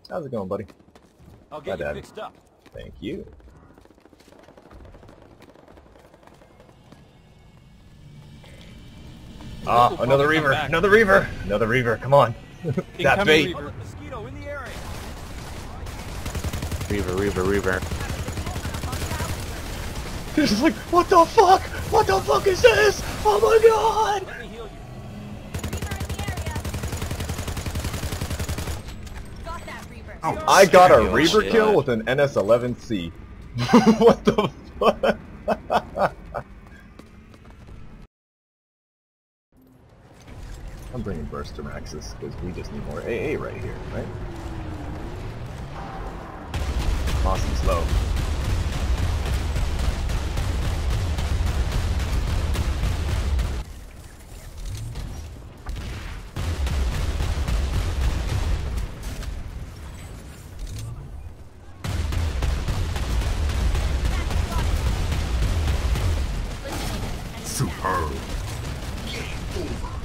How's it going, buddy? I'll get you fixed up. Thank you. Ah, another Reaver! Another Reaver! Another Reaver! Come on! That bait! Reaver. Mosquito in the area. Reaver. He's just like, what the fuck? What the fuck is this? Oh my god! Let me heal you. Got that Reaver. Oh, I got a shit. Reaver kill with an NS-11C. What the fuck? I'm bringing Burster Maxes because we just need more AA right here, right? Awesome slow. Superb. Game over.